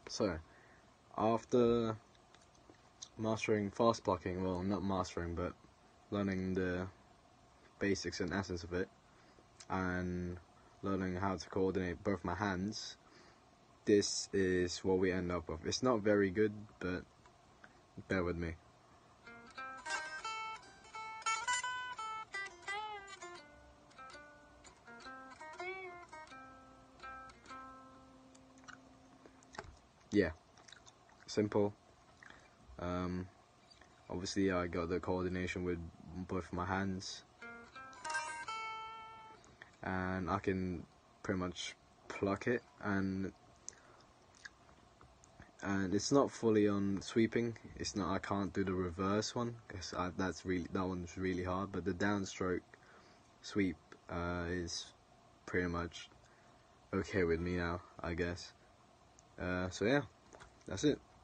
So, after mastering fast plucking, well, not mastering, but learning the basics and essence of it, and learning how to coordinate both my hands, this is what we end up with. It's not very good, but bear with me. Yeah, simple. Obviously I got the coordination with both my hands, and I can pretty much pluck it, and it's not fully on sweeping. It's not. I can't do the reverse one because that one's really hard. But the downstroke sweep is pretty much okay with me now, I guess. So yeah, that's it.